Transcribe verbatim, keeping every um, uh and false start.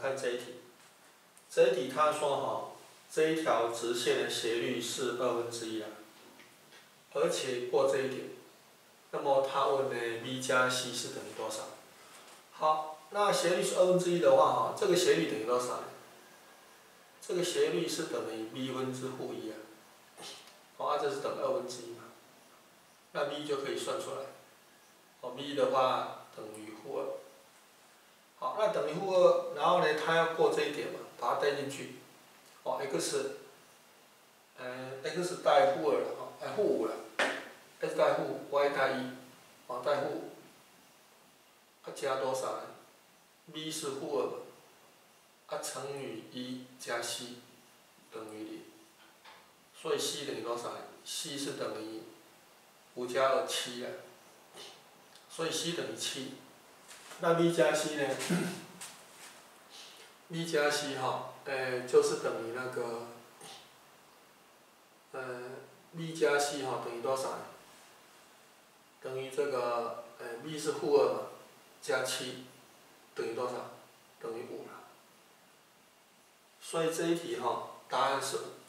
看这一题，这一题他说哈，这一条直线的斜率是二分之一啊，而且过这一点，那么他问呢 b 加 c 是等于多少？好，那斜率是二分之一的话哈，这个斜率等于多少呢？这个斜率是等于 b 分之负一啊，好啊，这是等于二分之一嘛，那 b 就可以算出来，哦 b 的话等于负二。好，那等于负二，然后呢，它要过这一点嘛，把它带进去，哦 x， 呃 x 带负二了哈，哎负五了 ，x 带负 y 带一，哦带负五，它加多少呢 ？b 是负二嘛，啊乘以一加 c 等于零，所以 c 等于多少呢 ？c 是等于五加二七啊，所以 c 等于七，那 b 加 c 呢？b 加 c 哈，呃，就是等于那个，呃 ，b 加 c 哈等于多少呢？等于这个，呃 ，b 是负二嘛，加七等于多少？等于五了。所以这一题哈，答案是五。